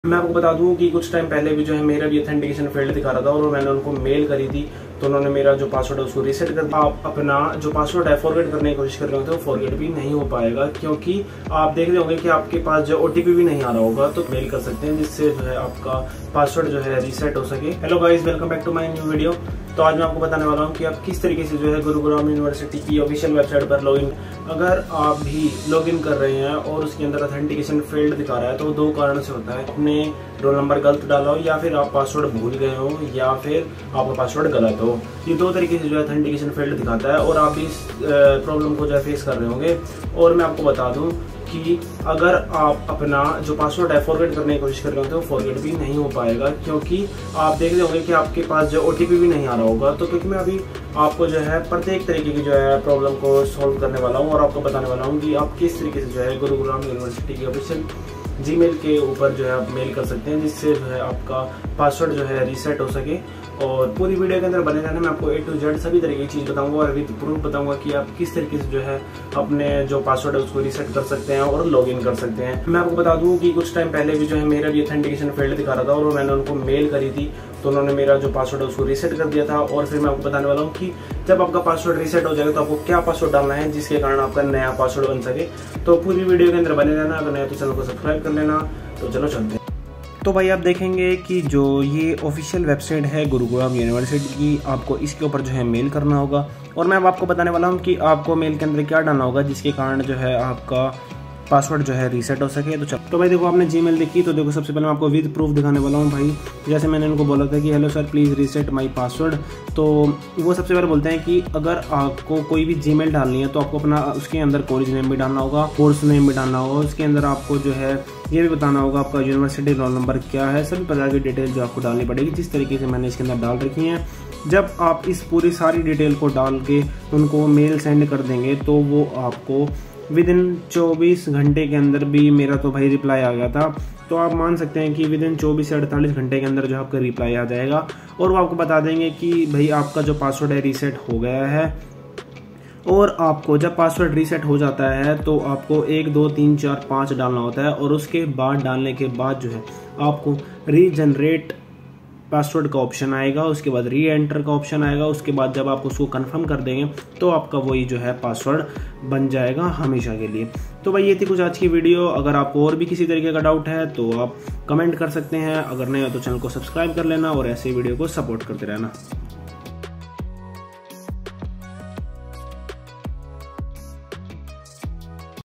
मैं आपको बता दूं कि कुछ टाइम पहले भी जो है मेरा भी ऑथेंटिकेशन फेल्ड दिखा रहा था और मैंने उनको मेल करी थी, तो उन्होंने मेरा जो पासवर्ड है उसको रीसेट कर दिया। आप अपना जो पासवर्ड है फॉरगेट करने की कोशिश कर रहे हो तो फॉरगेट भी नहीं हो पाएगा, क्योंकि आप देख रहे होंगे कि आपके पास जो ओटीपी भी नहीं आ रहा होगा, तो मेल कर सकते हैं जिससे जो है आपका पासवर्ड जो है रीसेट हो सके। Hello guys, welcome back to my new video. तो आज मैं आपको बताने वाला हूँ कि आप किस तरीके से जो है गुरुग्राम यूनिवर्सिटी की ऑफिशियल वेबसाइट पर लॉगिन, अगर आप भी लॉगिन कर रहे हैं और उसके अंदर ऑथेंटिकेशन फेल्ड दिखा रहा है तो दो कारण से होता है। आपने रोल नंबर गलत डाला हो, या फिर आप पासवर्ड भूल गए हो, या फिर आपका पासवर्ड गलत हो। ये दो तरीके से जो है ऑथेंटिकेशन फेल्ड दिखाता है और आप इस प्रॉब्लम को जो है फेस कर रहे होंगे। और मैं आपको बता दूं कि अगर आप अपना जो पासवर्ड है फॉरगेट करने की कोशिश कर रहे हो तो फॉरगेट भी नहीं हो पाएगा, क्योंकि आप देख रहे होंगे कि आपके पास जो ओटीपी भी नहीं आ रहा होगा। तो क्योंकि मैं अभी आपको जो है प्रत्येक तरीके की जो है प्रॉब्लम को सॉल्व करने वाला हूँ और आपको बताने वाला हूँ कि आप किस तरीके से जो है गुरुग्राम यूनिवर्सिटी की ऑफिशियल जीमेल के ऊपर जो है आप मेल कर सकते हैं, जिससे जो है आपका पासवर्ड जो है रीसेट हो सके। और पूरी वीडियो के अंदर बने रहना, मैं आपको A to Z सभी तरह की चीज़ बताऊंगा और विद प्रूफ बताऊंगा कि आप किस तरीके से जो है अपने जो पासवर्ड है उसको रीसेट कर सकते हैं और लॉगिन कर सकते हैं। मैं आपको बता दूं कि कुछ टाइम पहले भी जो है मेरा भी ऑथेंटिकेशन फेल्ड दिखा रहा था और मैंने उनको मेल करी थी, तो उन्होंने मेरा जो पासवर्ड है उसको रीसेट कर दिया था। और फिर मैं आपको बताने वाला हूँ कि जब आपका पासवर्ड रीसेट हो जाएगा तो आपको क्या पासवर्ड डालना है जिसके कारण आपका नया पासवर्ड बन सके। तो पूरी वीडियो के अंदर बने रहना, अगर नया तो चैनल को सब्सक्राइब कर लेना। तो चलो चलते हैं। तो भाई आप देखेंगे कि जो ये ऑफिशियल वेबसाइट है गुरुग्राम यूनिवर्सिटी की, आपको इसके ऊपर जो है मेल करना होगा। और मैं अब आपको बताने वाला हूँ कि आपको मेल के अंदर क्या डालना होगा जिसके कारण जो है आपका पासवर्ड जो है रीसेट हो सके। तो चलो, तो भाई देखो आपने जीमेल देखी, तो देखो सबसे पहले मैं आपको विद प्रूफ दिखाने वाला हूँ भाई। जैसे मैंने इनको बोला था कि hello sir please reset my password, तो वो सबसे पहले बोलते हैं कि अगर आपको कोई भी जीमेल डालनी है तो आपको अपना उसके अंदर कॉलेज नेम भी डालना होगा, कोर्स नेम भी डालना होगा, उसके अंदर आपको जो है ये भी बताना होगा आपका यूनिवर्सिटी रोल नंबर क्या है, सभी प्रकार की डिटेल जो आपको डालनी पड़ेगी, जिस तरीके से मैंने इसके अंदर डाल रखी हैं। जब आप इस पूरी सारी डिटेल को डाल के उनको मेल सेंड कर देंगे तो वो आपको विद इन 24 घंटे के अंदर भी, मेरा तो भाई रिप्लाई आ गया था, तो आप मान सकते हैं कि विद इन 24 से 48 घंटे के अंदर जो आपका रिप्लाई आ जाएगा और वो आपको बता देंगे कि भाई आपका जो पासवर्ड है रीसेट हो गया है। और आपको जब पासवर्ड रीसेट हो जाता है तो आपको 1 2 3 4 5 डालना होता है और उसके बाद डालने के बाद जो है आपको रीजनरेट पासवर्ड का ऑप्शन आएगा, उसके बाद री एंटर का ऑप्शन आएगा। उसके बाद जब आप उसको कंफर्म कर देंगे तो आपका वही जो है पासवर्ड बन जाएगा हमेशा के लिए। तो भाई ये थी कुछ आज की वीडियो। अगर आपको और भी किसी तरीके का डाउट है तो आप कमेंट कर सकते हैं, अगर नहीं हो तो चैनल को सब्सक्राइब कर लेना और ऐसे वीडियो को सपोर्ट करते रहना।